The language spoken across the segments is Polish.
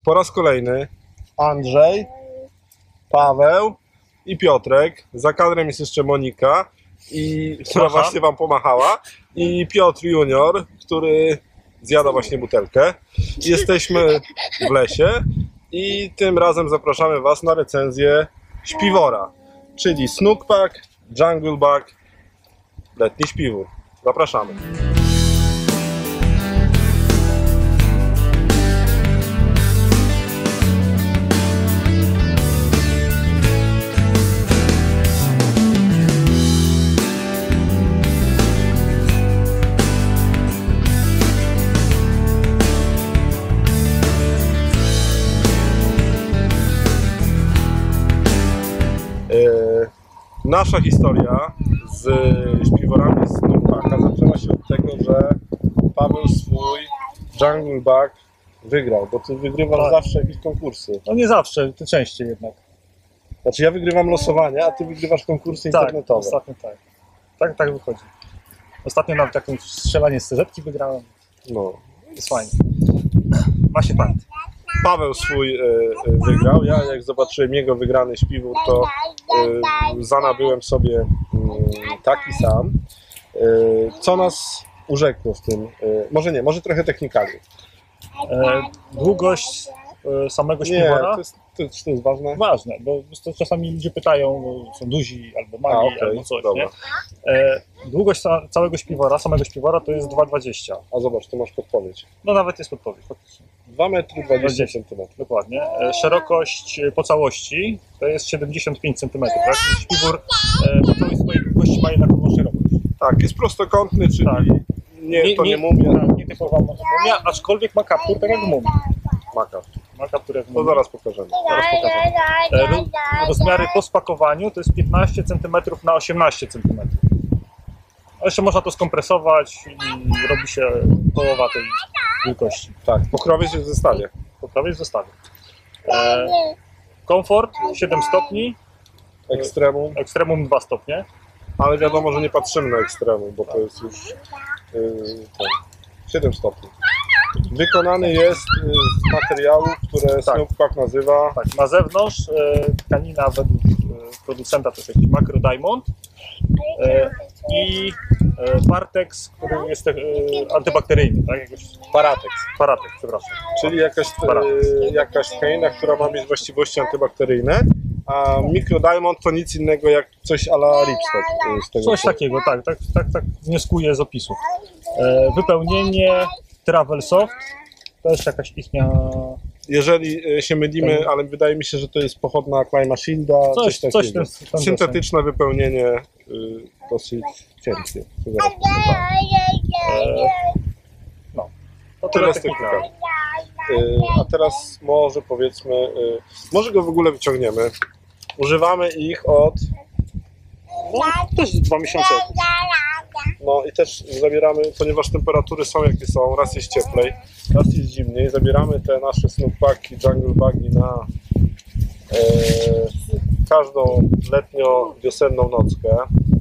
Po raz kolejny Andrzej, Paweł i Piotrek. Za kadrem jest jeszcze Monika, która właśnie wam pomachała, i Piotr Junior, który zjada właśnie butelkę. Jesteśmy w lesie i tym razem zapraszamy was na recenzję śpiwora, czyli Snookpak Junglebuck letni śpiwór. Zapraszamy. Nasza historia z śpiworami Snookpaka zaczęła się od tego, że Paweł swój Junglebuck wygrał, bo ty wygrywasz zawsze jakieś konkursy. No nie zawsze, to częściej jednak. Znaczy ja wygrywam losowania, a ty wygrywasz konkursy internetowe. Ostatnio tak wychodzi. Ostatnio nawet jakąś strzelanie z CZ-ki wygrałem. No. Jest fajnie. Ma się fajnie. Paweł swój wygrał. Ja jak zobaczyłem jego wygrany śpiwór, to zanabyłem sobie taki sam. Co nas urzekło w tym? Może trochę technikaliów. Długość samego śpiwora? Nie, to jest ważne? Ważne, bo czasami ludzie pytają, są duzi albo mali, albo coś, nie? Długość całego śpiwora, samego śpiwora to jest 2,20. A zobacz, tu masz podpowiedź. No nawet jest podpowiedź. 2,20 cm. Dokładnie. Szerokość po całości to jest 75 cm. Tak? Śpiwór po całej swojej długości ma jednakową szerokość. Tak, jest prostokątny, czyli nie mumia. Tak, nie typowa mumia, aczkolwiek ma kaptur tak jak mumia. Ma kaptur jak mumia. To zaraz pokażemy. Rozmiary po spakowaniu to jest 15 cm na 18 cm. A jeszcze można to skompresować i robi się połowa tej wielkości. Tak, pokrowiec jest w zestawie. Pokrowiec w zestawie. Komfort 7 stopni. Ekstremum 2 stopnie. Ale wiadomo, że nie patrzymy na ekstremum, bo to jest już 7 stopni. Wykonany jest z materiału, które Snookpak nazywa... Tak, na zewnątrz tkanina według producenta to jest jakiś Macro Diamond i Partex, który jest antybakteryjny, tak? Paratex, przepraszam. Czyli jakaś tkanina, która ma mieć właściwości antybakteryjne, a Micro Diamond to nic innego jak coś a la Ripstop. Coś takiego, tak wnioskuję z opisu. Wypełnienie Travel Soft, to jest jakaś ichnia... Jeżeli się mylimy, ale wydaje mi się, że to jest pochodna Clima Shielda, coś takiego. Syntetyczne wypełnienie, dosyć ciężkie. No, to tyle technika. A teraz może powiedzmy, może go w ogóle wyciągniemy. Używamy ich od... też 2 miesiące. No i też zabieramy, ponieważ temperatury są jakie są, raz jest cieplej, raz jest zimniej, zabieramy te nasze Snookpaki, Junglebugi na każdą letnio-wiosenną nockę.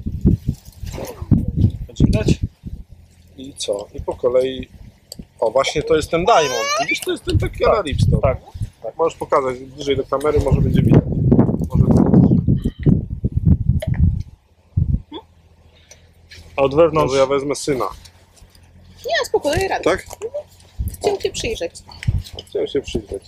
Będzie widać? I co? I po kolei... O, właśnie to jest ten Diamond. Widzisz, to jest ten taki a la Ripstop. Tak. Możesz pokazać bliżej do kamery, może będzie widać. A od wewnątrz... Może ja wezmę syna. Nie, spokojnie, radę. Tak? Chciałem się przyjrzeć. Chciałem się przyjrzeć.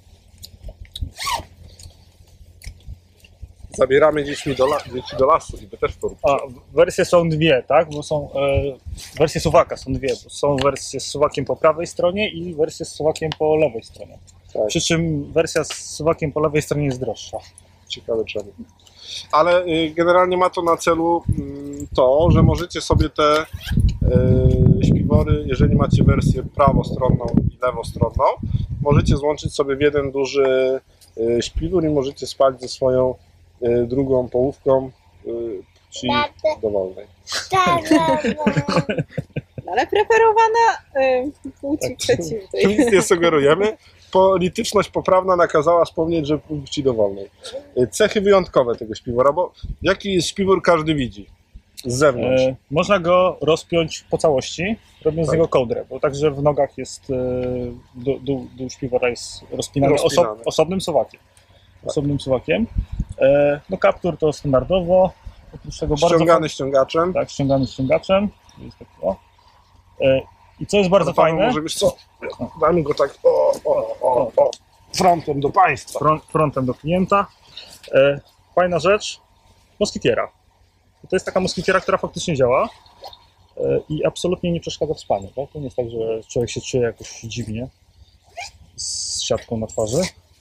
Zabieramy dzieci do lasu i wy też poróbcie. A wersje są dwie, tak? Bo są wersje suwaka są dwie, bo są wersje z suwakiem po prawej stronie i wersje z suwakiem po lewej stronie. Tak. Przy czym wersja z suwakiem po lewej stronie jest droższa. Ciekawe czemu. Ale generalnie ma to na celu to, że możecie sobie te śpiwory, jeżeli macie wersję prawostronną i lewostronną, możecie złączyć sobie w jeden duży śpiwór i możecie spać ze swoją drugą połówką płci dowolnej. Ale preferowana płci przeciwnej. Nic nie sugerujemy. Polityczność poprawna nakazała wspomnieć, że płci dowolnej. Cechy wyjątkowe tego śpiwora, bo jaki jest śpiwór każdy widzi. Z zewnątrz. Można go rozpiąć po całości, robiąc z Tak. niego kołdrę, bo także w nogach jest dół śpiwora jest rozpinany Rozpinany. osobnym suwakiem. Osobnym suwakiem. No kaptur to standardowo. Oprócz tego Ściągany ściągaczem. tak, ściągany ściągaczem. Jest tak, o. I co jest bardzo Paweł, fajne, Może wiesz co? Damy go tak o, frontem do państwa. frontem do klienta. Fajna rzecz, moskitiera. To jest taka moskitiera, która faktycznie działa i absolutnie nie przeszkadza w spaniu. Tak? To nie jest tak, że człowiek się czuje jakoś dziwnie z siatką na twarzy.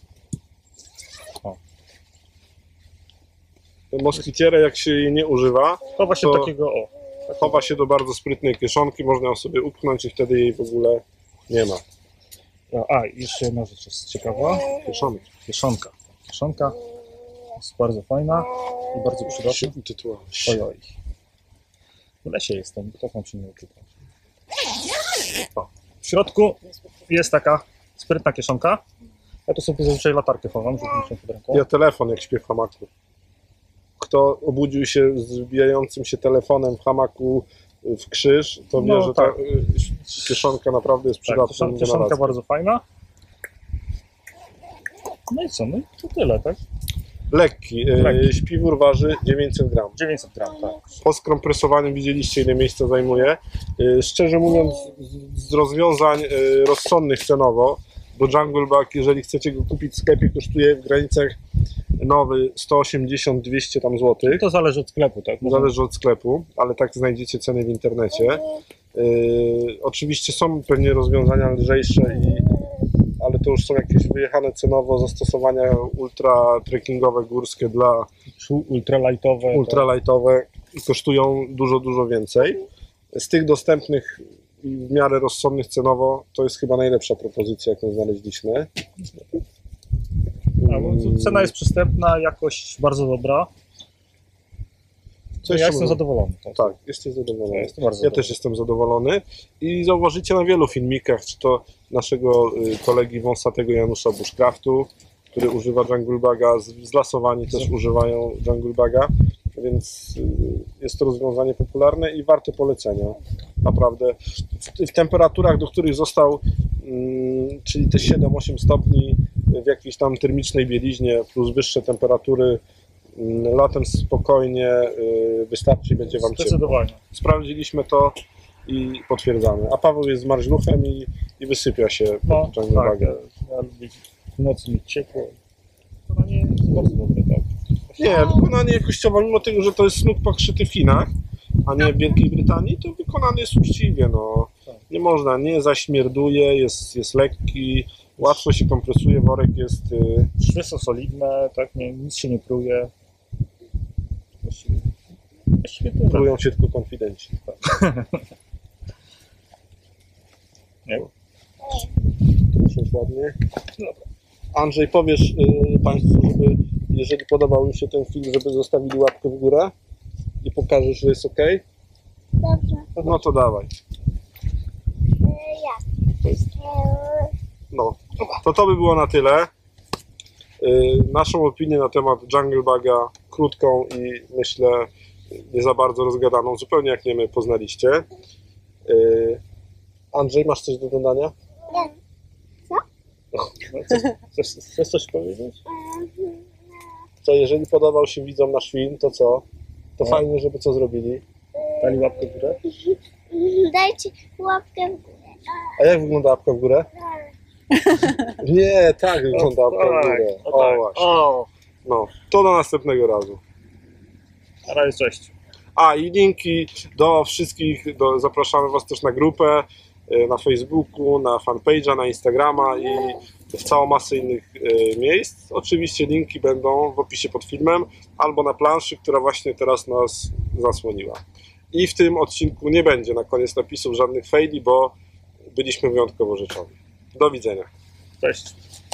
Moskitierę, jak się jej nie używa, To właśnie To- takiego, chowa się do bardzo sprytnej kieszonki, można ją sobie upchnąć i wtedy jej w ogóle nie ma. i jeszcze jedna rzecz jest ciekawa. Kieszonek. Kieszonka. Kieszonka jest bardzo fajna i bardzo przydatna. Świetny tytuł. Ojoj. W lesie jestem, tak mam się nie uczytać. W środku jest taka sprytna kieszonka. Ja tu sobie zazwyczaj latarkę chowam, żeby mieć ją pod ręką. Ja telefon, jak śpię w hamaku. Kto obudził się z wbijającym się telefonem w hamaku w krzyż, to wie, No, że tak. ta kieszonka naprawdę jest przydatna. Kieszonka generacji. bardzo fajna. No i co? No i to tyle, tak? Lekki. Lekki. Śpiwór waży 900 gram. 900 gram, tak. Po skompresowaniu widzieliście, ile miejsca zajmuje. Szczerze mówiąc, z rozwiązań rozsądnych cenowo, bo Jungle Bug, jeżeli chcecie go kupić w sklepie, kosztuje w granicach nowy 180-200 tam złotych. To zależy od sklepu, tak? Zależy od sklepu, ale tak znajdziecie ceny w internecie. Oczywiście są pewnie rozwiązania lżejsze, ale to już są jakieś wyjechane cenowo zastosowania ultra trekkingowe, górskie dla Ultralightowe. ultralightowe i kosztują dużo więcej. Z tych dostępnych i w miarę rozsądnych cenowo to jest chyba najlepsza propozycja, jaką znaleźliśmy. Cena jest przystępna, jakość bardzo dobra. Co Ja jeszcze jestem mówię? zadowolony. Tak. Tak, jesteś zadowolony. Jestem bardzo Ja zadowolony. też jestem zadowolony i zauważycie na wielu filmikach, czy to naszego kolegi wąsatego Janusza Bushcraftu, który używa Jungle Buga, zlasowani też używają Jungle Buga, więc jest to rozwiązanie popularne i warte polecenia. Naprawdę. W temperaturach, do których został, czyli te 7-8 stopni w jakiejś tam termicznej bieliźnie plus wyższe temperatury, latem spokojnie wystarczy i będzie Wam ciepło. Zdecydowanie. Sprawdziliśmy to i potwierdzamy. A Paweł jest zmarzluchem i wysypia się No, pod Jungle tak, Bugiem. ja lubię w nocy mieć ciepło. To nie jest bardzo dobre, tak? Nie, wykonanie jakościowe, mimo tego, że to jest snuk pokrzyty w Chinach, a nie w Wielkiej Brytanii, to wykonany jest uczciwie. No. Nie można, nie zaśmierduje, jest lekki, łatwo się kompresuje, worek jest... Szwy są solidne, tak? Nic się nie pruje. Właściwie tyle. Prują się tylko konfidenci. Nie? To już ładnie. Andrzej, powiesz Państwu, żeby jeżeli podobał im się ten film, żeby zostawili łapkę w górę i pokażesz, że jest ok? Dobrze. No to dawaj. Ja. No, to by było na tyle. Naszą opinię na temat Jungle Buga, krótką i myślę nie za bardzo rozgadaną, zupełnie jak nie my poznaliście. Andrzej, masz coś do dodania? Chcesz coś powiedzieć? Co, jeżeli podobał się widzom nasz film, to co? To fajnie, żeby co zrobili. Dali łapkę w górę? Dajcie łapkę w górę. A jak wygląda łapka w górę? Nie, tak wygląda łapka w górę. O, właśnie. No, to do następnego razu. Na razie, cześć. A i linki do wszystkich, zapraszamy Was też na grupę, na Facebooku, na fanpage'a, na Instagrama i w całą masę innych miejsc. Oczywiście linki będą w opisie pod filmem albo na planszy, która właśnie teraz nas zasłoniła. I w tym odcinku nie będzie na koniec napisów żadnych faili, bo byliśmy wyjątkowo rzeczowi. Do widzenia. Cześć.